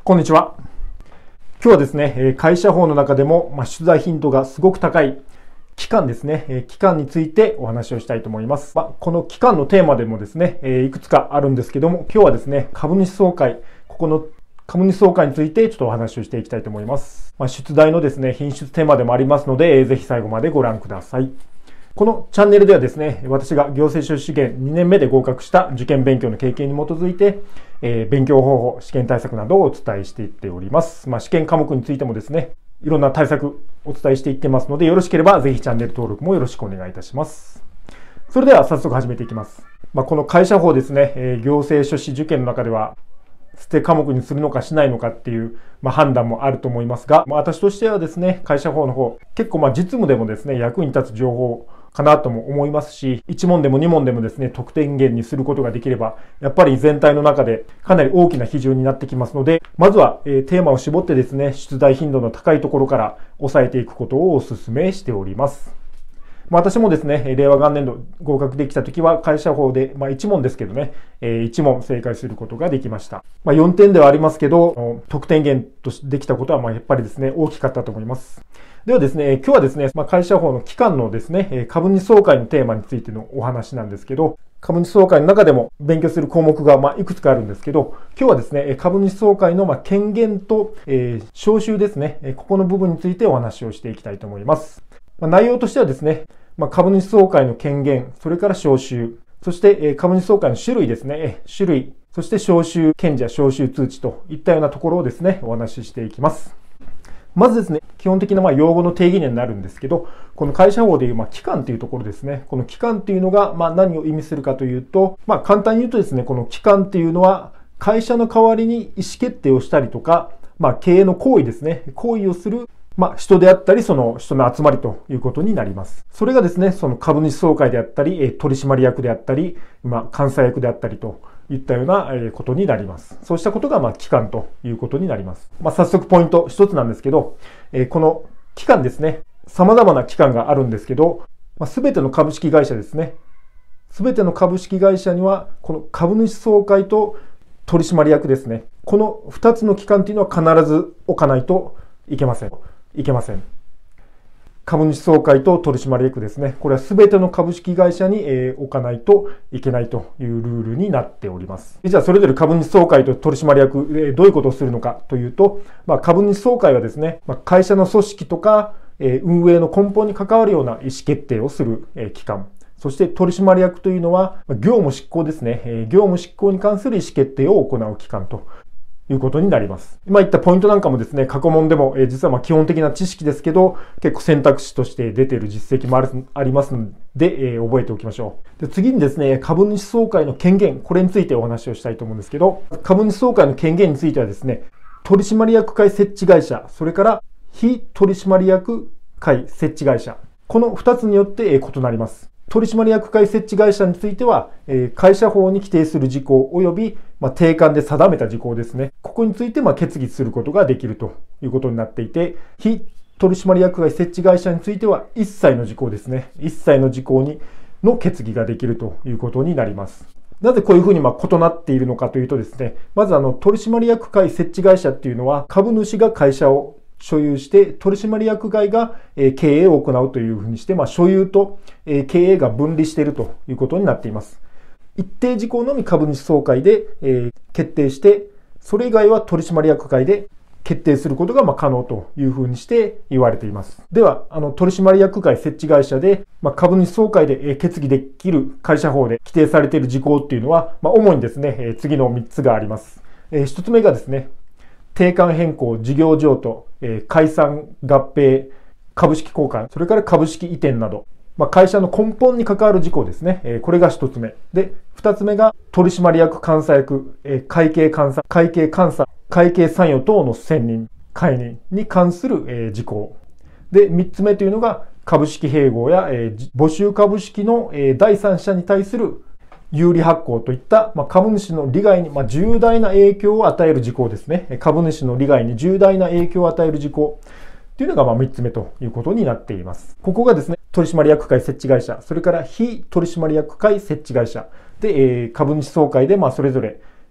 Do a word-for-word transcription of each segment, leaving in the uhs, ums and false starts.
こんにちは。今日はですね、会社法の中でも出題頻度がすごく高い期間ですね、期間についてお話をしたいと思います。この期間のテーマでもですね、いくつかあるんですけども、今日はですね、株主総会、ここの株主総会についてちょっとお話をしていきたいと思います。出題のですね、品質テーマでもありますので、ぜひ最後までご覧ください。このチャンネルではですね、私が行政書士試験にねんめで合格した受験勉強の経験に基づいて、えー、勉強方法、試験対策などをお伝えしていっております。まあ、試験科目についてもですね、いろんな対策お伝えしていってますので、よろしければぜひチャンネル登録もよろしくお願いいたします。それでは早速始めていきます。まあ、この会社法ですね、えー、行政書士受験の中では、捨て科目にするのかしないのかっていう、まあ、判断もあると思いますが、まあ、私としてはですね、会社法の方、結構まあ実務でもですね、役に立つ情報かなとも思いますし、いち問でもに問でもですね、得点源にすることができれば、やっぱり全体の中でかなり大きな比重になってきますので、まずは、えー、テーマを絞ってですね、出題頻度の高いところから抑えていくことをお勧めしております。まあ、私もですね、令和元年度合格できたときは会社法で、まあ、いち問ですけどね、いち問正解することができました。まあ、よんてんではありますけど、得点源としてできたことはまあやっぱりですね、大きかったと思います。ではですね、今日はですね、まあ、会社法の期間のですね、株主総会のテーマについてのお話なんですけど、株主総会の中でも勉強する項目がまあいくつかあるんですけど、今日はですね、株主総会のまあ権限と、えー、招集ですね、ここの部分についてお話をしていきたいと思います。まあ、内容としてはですね、まあ、株主総会の権限、それから招集、そして株主総会の種類ですね、種類、そして招集権者、招集通知といったようなところをですね、お話ししていきます。まずですね、基本的なまあ用語の定義にはなるんですけど、この会社法でいうまあ期間というところですね、この期間というのがまあ何を意味するかというと、まあ簡単に言うとですね、この期間というのは会社の代わりに意思決定をしたりとか、まあ経営の行為ですね、行為をするまあ、人であったり、その人の集まりということになります。それがですね、その株主総会であったり、取締役であったり、まあ、監査役であったりといったようなことになります。そうしたことが、まあ、期間ということになります。まあ、早速ポイント一つなんですけど、この期間ですね、様々な期間があるんですけど、すべての株式会社ですね、すべての株式会社には、この株主総会と取締役ですね、この二つの期間というのは必ず置かないといけません。いけません。株主総会と取締役ですね。これは全ての株式会社に置かないといけないというルールになっております。じゃあそれぞれ株主総会と取締役、どういうことをするのかというと、まあ、株主総会はですね、会社の組織とか運営の根本に関わるような意思決定をする機関。そして取締役というのは業務執行ですね。業務執行に関する意思決定を行う機関ということになります。今言ったポイントなんかもですね、過去問でも、えー、実はまあ基本的な知識ですけど、結構選択肢として出ている実績もあるありますので、えー、覚えておきましょう。で、次にですね、株主総会の権限、これについてお話をしたいと思うんですけど、株主総会の権限についてはですね、取締役会設置会社、それから非取締役会設置会社、このふたつによって異なります。取締役会設置会社については、会社法に規定する事項及び定款で定めた事項ですね。ここについて決議することができるということになっていて、非取締役会設置会社については一切の事項ですね。一切の事項にの決議ができるということになります。なぜこういうふうに異なっているのかというとですね、まずあの取締役会設置会社っていうのは株主が会社を所有して取締役会が経営を行うというふうにして、まあ、所有と経営が分離しているということになっています。一定事項のみ株主総会で決定して、それ以外は取締役会で決定することがまあ可能というふうにして言われています。では、あの取締役会設置会社で、まあ、株主総会で決議できる会社法で規定されている事項っていうのは、まあ、主にですね、次のみっつがあります。一つ目がですね、定款変更、事業譲渡、解散、合併、株式交換、それから株式移転など、まあ、会社の根本に関わる事項ですね。これが一つ目。で、二つ目が取締役監査役、会計監査、会計監査、会計参与等の選任、解任に関する事項。で、三つ目というのが株式併合や募集株式の第三者に対する有利発行といった、まあ、株主の利害に、まあ、重大な影響を与える事項ですね。株主の利害に重大な影響を与える事項というのがまあみっつめということになっています。ここがですね、取締役会設置会社、それから非取締役会設置会社で、えー、株主総会でまあそれぞれ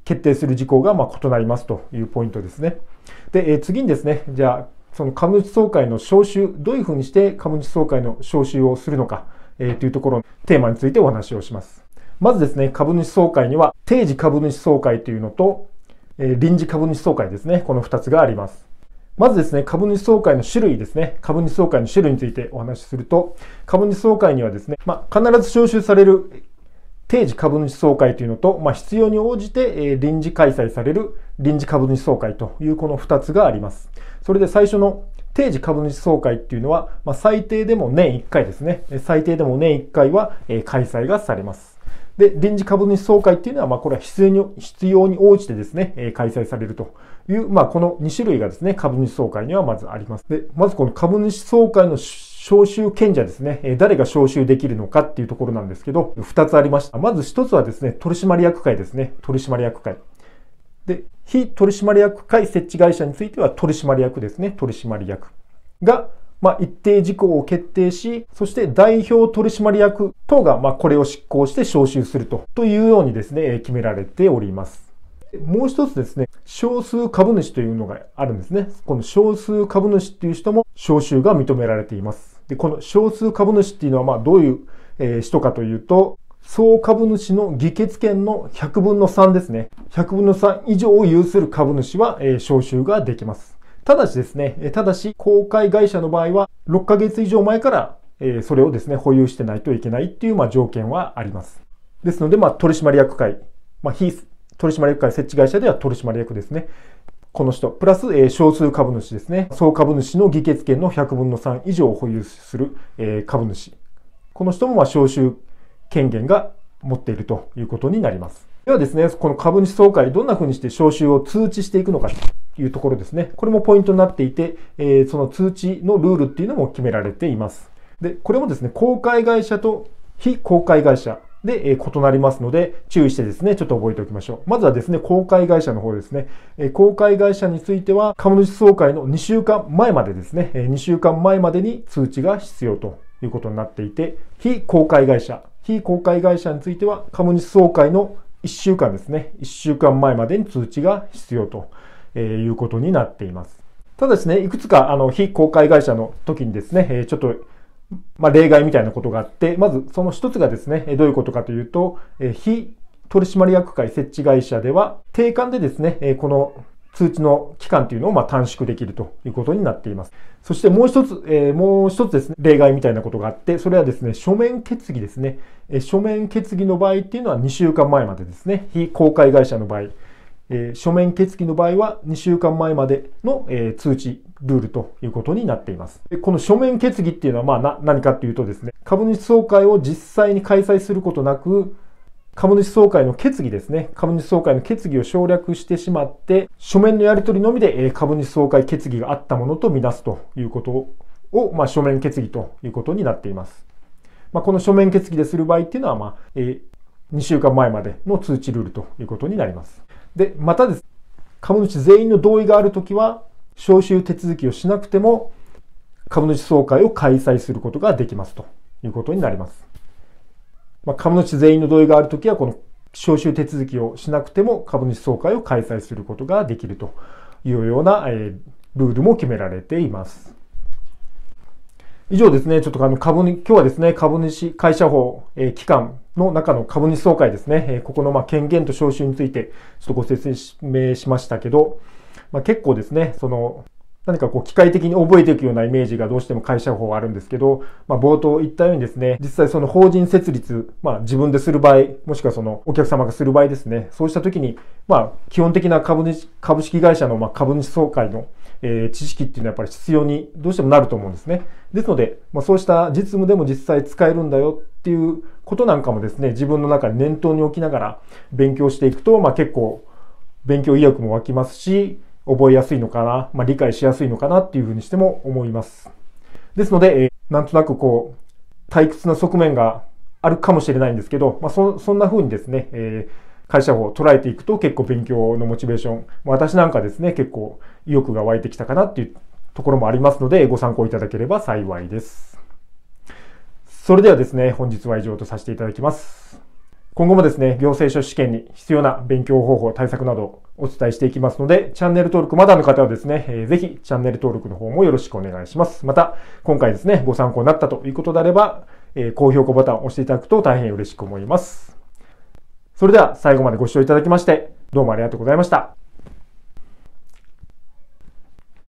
決定する事項がまあ異なりますというポイントですね。で、えー、次にですね、じゃあ、その株主総会の招集、どういうふうにして株主総会の招集をするのか、えー、というところのテーマについてお話をします。まずですね、株主総会には定時株主総会というのと、えー、臨時株主総会ですね、このふたつがあります。まずですね、株主総会の種類ですね、株主総会の種類についてお話しすると、株主総会にはですね、まあ、必ず招集される定時株主総会というのと、まあ、必要に応じて、えー、臨時開催される臨時株主総会というこのふたつがあります。それで最初の定時株主総会っていうのは、まあ、最低でも年いっかいですね。最低でも年いっかいは、えー、開催がされます。で、臨時株主総会っていうのは、まあ、これは必要に、必要に応じてですね、えー、開催されるという、まあ、このに種類がですね、株主総会にはまずあります。で、まずこの株主総会の招集権者ですね、誰が招集できるのかっていうところなんですけど、ふたつありました。まずひとつはですね、取締役会ですね。取締役会。で、非取締役会設置会社については取締役ですね。取締役が、まあ、一定事項を決定し、そして代表取締役等が、まあ、これを執行して招集すると、というようにですね、決められております。もう一つですね、少数株主というのがあるんですね。この少数株主っていう人も招集が認められています。で、この少数株主っていうのは、まあ、どういう人かというと、総株主の議決権のひゃくぶんのさんですね。ひゃくぶんのさん以上を有する株主は招集ができます。ただしですね、ただし公開会社の場合はろっかげつ以上前からそれをですね、保有してないといけないっていうまあ条件はあります。ですので、まあ、取締役会、まあ、非取締役会設置会社では取締役ですね。この人、プラス、えー、少数株主ですね。総株主の議決権のひゃくぶんのさん以上を保有する、えー、株主。この人もまあ招集権限が持っているということになります。ではですね、この株主総会、どんなふうにして招集を通知していくのかというところですね。これもポイントになっていて、えー、その通知のルールっていうのも決められています。で、これもですね、公開会社と非公開会社で異なりますので、注意してですね、ちょっと覚えておきましょう。まずはですね、公開会社の方ですね。公開会社については、株主総会のにしゅうかんまえまでですね、にしゅうかんまえまでに通知が必要ということになっていて、非公開会社、非公開会社については、株主総会のいっしゅうかんですね、いっしゅうかんまえまでに通知が必要ということになっています。ただですね、いくつかあの非公開会社の時にですね、ちょっとまあ、例外みたいなことがあって、まずその一つがですね、どういうことかというと、非取締役会設置会社では、定款でですね、この通知の期間というのをまあ短縮できるということになっています。そしてもう一つ、えー、もう一つですね、例外みたいなことがあって、それはですね、書面決議ですね。書面決議の場合っていうのはにしゅうかんまえまでですね、非公開会社の場合、えー、書面決議の場合はにしゅうかんまえまでの、えー、通知ルールということになっています。でこの書面決議っていうのはまあな何かというとですね、株主総会を実際に開催することなく、株主総会の決議ですね、株主総会の決議を省略してしまって、書面のやり取りのみで、えー、株主総会決議があったものとみなすということを、まあ、書面決議ということになっています。まあ、この書面決議でする場合っていうのは、まあえー、にしゅうかんまえまでの通知ルールということになります。で、またです。株主全員の同意があるときは、招集手続きをしなくても、株主総会を開催することができますということになります。まあ、株主全員の同意があるときは、この招集手続きをしなくても、株主総会を開催することができるというような、えー、ルールも決められています。以上ですね、ちょっとあの株に、今日はですね、株主会社法、えー、機関の中の株主総会ですね、えー、ここのまあ権限と招集についてちょっとご説明しましたけど、まあ、結構ですね、その何かこう機械的に覚えていくようなイメージがどうしても会社法あるんですけど、まあ、冒頭言ったようにですね、実際その法人設立、まあ自分でする場合、もしくはそのお客様がする場合ですね、そうした時に、まあ基本的な株主、株式会社のまあ株主総会のえー、知識っていうのはやっぱり必要にどうしてもなると思うんですね。ですので、まあ、そうした実務でも実際使えるんだよっていうことなんかもですね、自分の中に念頭に置きながら勉強していくと、まあ、結構勉強意欲も湧きますし、覚えやすいのかな、まあ、理解しやすいのかなっていうふうにしても思います。ですので、えー、なんとなくこう、退屈な側面があるかもしれないんですけど、まあ、そ, そんな風にですね、えー会社法を捉えていくと結構勉強のモチベーション、私なんかですね、結構意欲が湧いてきたかなっていうところもありますので、ご参考いただければ幸いです。それではですね、本日は以上とさせていただきます。 今後もですね、行政書士試験に必要な勉強方法、対策などをお伝えしていきますので、チャンネル登録まだの方はですね、えー、ぜひチャンネル登録の方もよろしくお願いします。また、今回ですね、ご参考になったということであれば、えー、高評価ボタンを押していただくと大変嬉しく思います。それでは最後までご視聴いただきまして、どうもありがとうございました。